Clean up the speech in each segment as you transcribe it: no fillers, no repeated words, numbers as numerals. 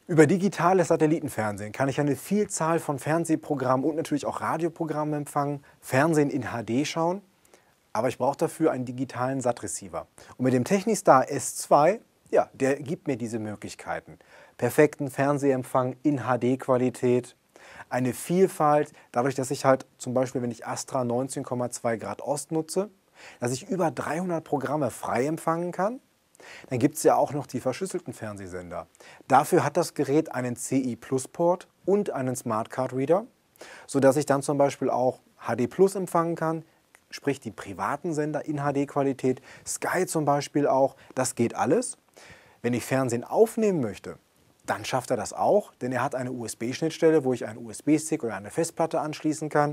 Über digitales Satellitenfernsehen kann ich eine Vielzahl von Fernsehprogrammen und natürlich auch Radioprogrammen empfangen, Fernsehen in HD schauen, aber ich brauche dafür einen digitalen SAT-Receiver. Und mit dem Technistar S2, ja, der gibt mir diese Möglichkeiten. Perfekten Fernsehempfang in HD-Qualität, eine Vielfalt, dadurch, dass ich halt zum Beispiel, wenn ich Astra 19,2 Grad Ost nutze, dass ich über 300 Programme frei empfangen kann. Dann gibt es ja auch noch die verschlüsselten Fernsehsender. Dafür hat das Gerät einen CI-Plus-Port und einen Smart Card Reader, sodass ich dann zum Beispiel auch HD Plus empfangen kann, sprich die privaten Sender in HD-Qualität, Sky zum Beispiel auch, das geht alles. Wenn ich Fernsehen aufnehmen möchte, dann schafft er das auch, denn er hat eine USB-Schnittstelle, wo ich einen USB-Stick oder eine Festplatte anschließen kann.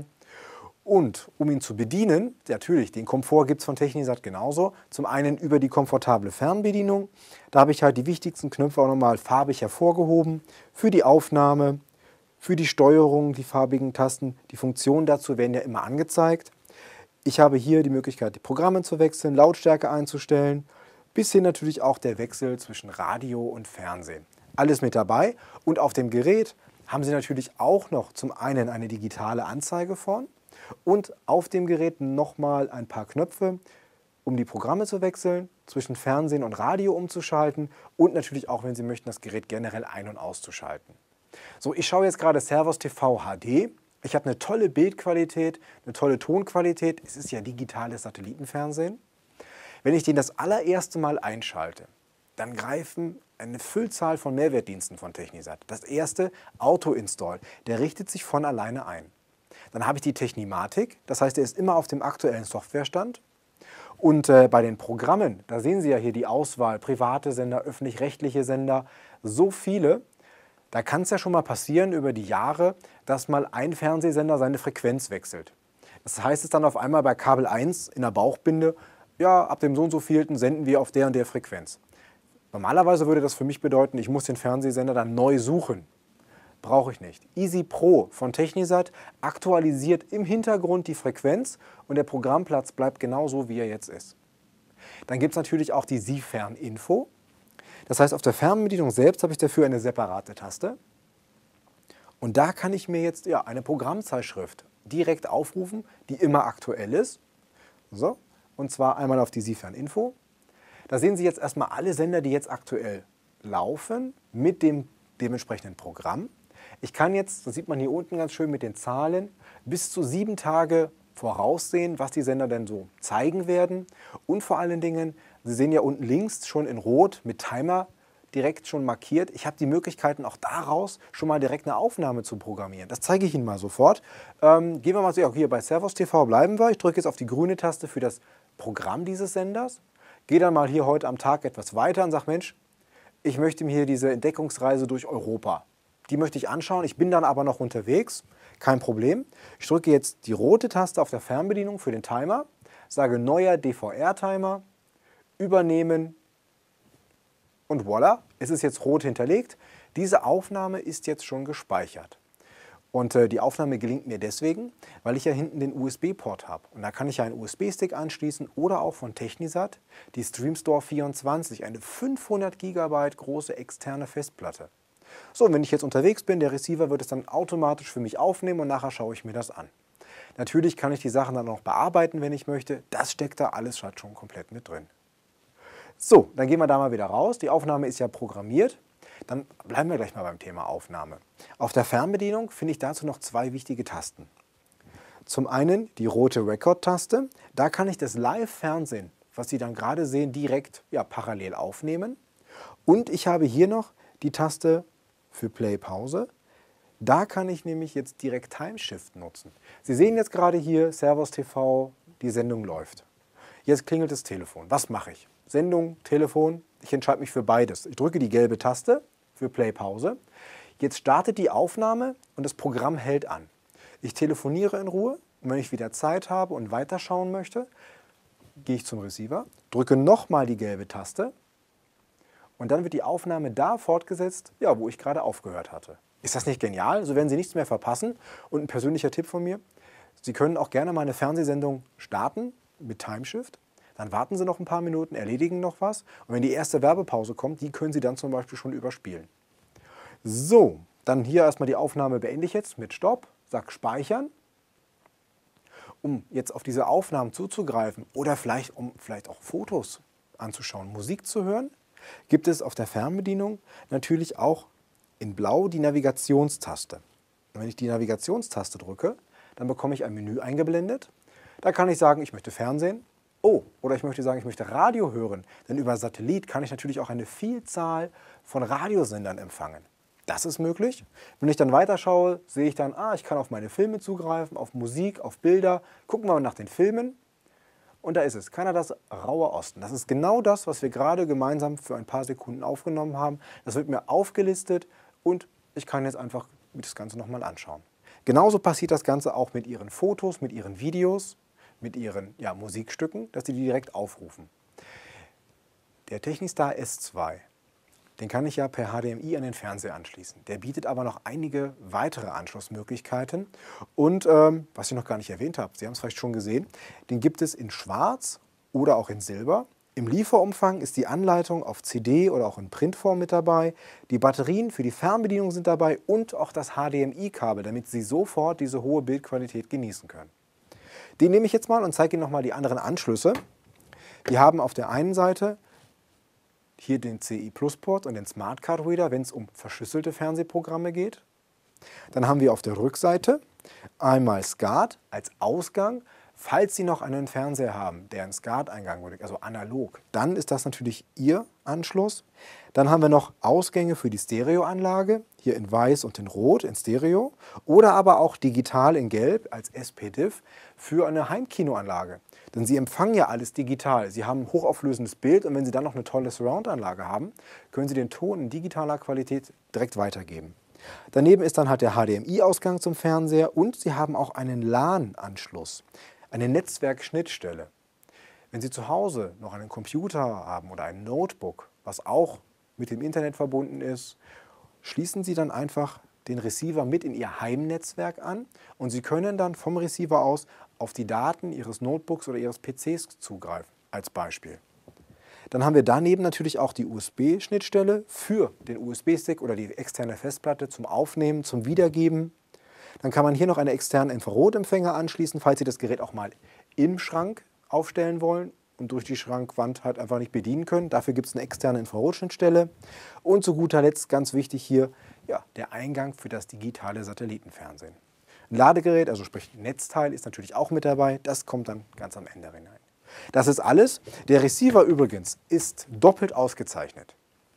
Und um ihn zu bedienen, natürlich, den Komfort gibt es von Technisat genauso. Zum einen über die komfortable Fernbedienung. Da habe ich halt die wichtigsten Knöpfe auch nochmal farbig hervorgehoben. Für die Aufnahme, für die Steuerung, die farbigen Tasten. Die Funktionen dazu werden ja immer angezeigt. Ich habe hier die Möglichkeit, die Programme zu wechseln, Lautstärke einzustellen. Bis hin natürlich auch der Wechsel zwischen Radio und Fernsehen. Alles mit dabei. Und auf dem Gerät haben Sie natürlich auch noch zum einen eine digitale Anzeige vorn. Und auf dem Gerät nochmal ein paar Knöpfe, um die Programme zu wechseln, zwischen Fernsehen und Radio umzuschalten und natürlich auch, wenn Sie möchten, das Gerät generell ein- und auszuschalten. So, ich schaue jetzt gerade Servus TV HD. Ich habe eine tolle Bildqualität, eine tolle Tonqualität. Es ist ja digitales Satellitenfernsehen. Wenn ich den das allererste Mal einschalte, dann greifen eine Füllzahl von Mehrwertdiensten von Technisat. Das erste, Auto-Install, der richtet sich von alleine ein. Dann habe ich die Technimatik, das heißt, er ist immer auf dem aktuellen Softwarestand. Und bei den Programmen, da sehen Sie ja hier die Auswahl, private Sender, öffentlich-rechtliche Sender, so viele. Da kann es ja schon mal passieren über die Jahre, dass mal ein Fernsehsender seine Frequenz wechselt. Das heißt es dann auf einmal bei Kabel 1 in der Bauchbinde, ja, ab dem so und so vielten senden wir auf der und der Frequenz. Normalerweise würde das für mich bedeuten, ich muss den Fernsehsender dann neu suchen. Brauche ich nicht. Easy Pro von Technisat aktualisiert im Hintergrund die Frequenz und der Programmplatz bleibt genauso, wie er jetzt ist. Dann gibt es natürlich auch die Sie-Fern-Info. Das heißt, auf der Fernbedienung selbst habe ich dafür eine separate Taste. Und da kann ich mir jetzt ja, eine Programmzeitschrift direkt aufrufen, die immer aktuell ist. So, und zwar einmal auf die Sie-Fern-Info. Da sehen Sie jetzt erstmal alle Sender, die jetzt aktuell laufen, mit dem dementsprechenden Programm. Ich kann jetzt, das sieht man hier unten ganz schön mit den Zahlen, bis zu 7 Tage voraussehen, was die Sender denn so zeigen werden. Und vor allen Dingen, Sie sehen ja unten links schon in Rot mit Timer direkt schon markiert. Ich habe die Möglichkeiten auch daraus schon mal direkt eine Aufnahme zu programmieren. Das zeige ich Ihnen mal sofort. Gehen wir mal so, ja, hier bei Servus TV bleiben wir. Ich drücke jetzt auf die grüne Taste für das Programm dieses Senders. Gehe dann mal hier heute am Tag etwas weiter und sage, Mensch, ich möchte mir hier diese Entdeckungsreise durch Europa. Die möchte ich anschauen, ich bin dann aber noch unterwegs, kein Problem. Ich drücke jetzt die rote Taste auf der Fernbedienung für den Timer, sage neuer DVR-Timer, übernehmen und voilà, es ist jetzt rot hinterlegt. Diese Aufnahme ist jetzt schon gespeichert. Und die Aufnahme gelingt mir deswegen, weil ich ja hinten den USB-Port habe. Und da kann ich ja einen USB-Stick anschließen oder auch von Technisat die StreamStore 24, eine 500 GB große externe Festplatte. So, und wenn ich jetzt unterwegs bin, der Receiver wird es dann automatisch für mich aufnehmen und nachher schaue ich mir das an. Natürlich kann ich die Sachen dann noch bearbeiten, wenn ich möchte. Das steckt da alles schon komplett mit drin. So, dann gehen wir da mal wieder raus. Die Aufnahme ist ja programmiert. Dann bleiben wir gleich mal beim Thema Aufnahme. Auf der Fernbedienung finde ich dazu noch 2 wichtige Tasten. Zum einen die rote Record-Taste. Da kann ich das Live-Fernsehen, was Sie dann gerade sehen, direkt parallel aufnehmen. Und ich habe hier noch die Taste für Play-Pause. Da kann ich nämlich jetzt direkt Timeshift nutzen. Sie sehen jetzt gerade hier Servus TV, die Sendung läuft. Jetzt klingelt das Telefon. Was mache ich? Sendung, Telefon, ich entscheide mich für beides. Ich drücke die gelbe Taste für Play-Pause. Jetzt startet die Aufnahme und das Programm hält an. Ich telefoniere in Ruhe und wenn ich wieder Zeit habe und weiterschauen möchte, gehe ich zum Receiver, drücke nochmal die gelbe Taste und dann wird die Aufnahme da fortgesetzt, ja, wo ich gerade aufgehört hatte. Ist das nicht genial? So werden Sie nichts mehr verpassen. Und ein persönlicher Tipp von mir, Sie können auch gerne mal eine Fernsehsendung starten mit Timeshift. Dann warten Sie noch ein paar Minuten, erledigen noch was. Und wenn die erste Werbepause kommt, die können Sie dann zum Beispiel schon überspielen. So, dann hier erstmal die Aufnahme beende ich jetzt mit Stopp, sag Speichern. Um jetzt auf diese Aufnahmen zuzugreifen oder um vielleicht auch Fotos anzuschauen, Musik zu hören, gibt es auf der Fernbedienung natürlich auch in Blau die Navigationstaste. Und wenn ich die Navigationstaste drücke, dann bekomme ich ein Menü eingeblendet. Da kann ich sagen, ich möchte Fernsehen. Oh, oder ich möchte sagen, ich möchte Radio hören. Denn über Satellit kann ich natürlich auch eine Vielzahl von Radiosendern empfangen. Das ist möglich. Wenn ich dann weiterschaue, sehe ich dann, ich kann auf meine Filme zugreifen, auf Musik, auf Bilder. Gucken wir mal nach den Filmen. Und da ist es, Kanadas Rauher Osten. Das ist genau das, was wir gerade gemeinsam für ein paar Sekunden aufgenommen haben. Das wird mir aufgelistet und ich kann jetzt einfach das Ganze nochmal anschauen. Genauso passiert das Ganze auch mit Ihren Fotos, mit Ihren Videos, mit Ihren Musikstücken, dass Sie die direkt aufrufen. Der Technistar S2. Den kann ich ja per HDMI an den Fernseher anschließen. Der bietet aber noch einige weitere Anschlussmöglichkeiten. Und was ich noch gar nicht erwähnt habe, Sie haben es vielleicht schon gesehen, den gibt es in Schwarz oder auch in Silber. Im Lieferumfang ist die Anleitung auf CD oder auch in Printform mit dabei. Die Batterien für die Fernbedienung sind dabei und auch das HDMI-Kabel, damit Sie sofort diese hohe Bildqualität genießen können. Den nehme ich jetzt mal und zeige Ihnen nochmal die anderen Anschlüsse. Die haben auf der einen Seite hier den CI-Plus-Port und den Smart Card Reader, wenn es um verschlüsselte Fernsehprogramme geht. Dann haben wir auf der Rückseite einmal SCART als Ausgang. Falls Sie noch einen Fernseher haben, der einen SCART-Eingang benötigt, also analog, dann ist das natürlich Ihr Anschluss. Dann haben wir noch Ausgänge für die Stereoanlage, hier in Weiß und in Rot, in Stereo. Oder aber auch digital in Gelb als SPDIF für eine Heimkinoanlage. Denn Sie empfangen ja alles digital. Sie haben ein hochauflösendes Bild und wenn Sie dann noch eine tolle Surround-Anlage haben, können Sie den Ton in digitaler Qualität direkt weitergeben. Daneben ist dann halt der HDMI-Ausgang zum Fernseher und Sie haben auch einen LAN-Anschluss, eine Netzwerkschnittstelle. Wenn Sie zu Hause noch einen Computer haben oder ein Notebook, was auch mit dem Internet verbunden ist, schließen Sie dann einfach den Receiver mit in Ihr Heimnetzwerk an und Sie können dann vom Receiver aus auf die Daten Ihres Notebooks oder Ihres PCs zugreifen, als Beispiel. Dann haben wir daneben natürlich auch die USB-Schnittstelle für den USB-Stick oder die externe Festplatte zum Aufnehmen, zum Wiedergeben. Dann kann man hier noch einen externen Infrarotempfänger anschließen, falls Sie das Gerät auch mal im Schrank aufstellen wollen und durch die Schrankwand halt einfach nicht bedienen können. Dafür gibt es eine externe Infrarotschnittstelle. Und zu guter Letzt, ganz wichtig hier, der Eingang für das digitale Satellitenfernsehen. Ein Ladegerät, also sprich ein Netzteil, ist natürlich auch mit dabei. Das kommt dann ganz am Ende hinein. Das ist alles. Der Receiver übrigens ist doppelt ausgezeichnet.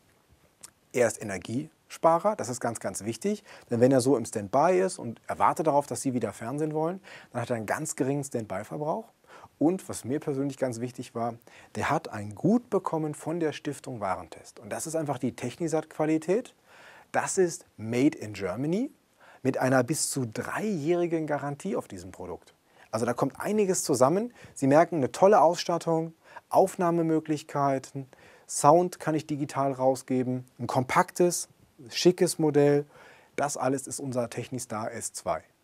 Er ist Energiesparer, das ist ganz, ganz wichtig. Denn wenn er so im Standby ist und erwartet darauf, dass Sie wieder Fernsehen wollen, dann hat er einen ganz geringen Standby-Verbrauch. Und was mir persönlich ganz wichtig war, der hat ein Gut bekommen von der Stiftung Warentest. Und das ist einfach die Technisat-Qualität. Das ist Made in Germany mit einer bis zu 3-jährigen Garantie auf diesem Produkt. Also da kommt einiges zusammen. Sie merken, eine tolle Ausstattung, Aufnahmemöglichkeiten, Sound kann ich digital rausgeben, ein kompaktes, schickes Modell. Das alles ist unser Technistar S2.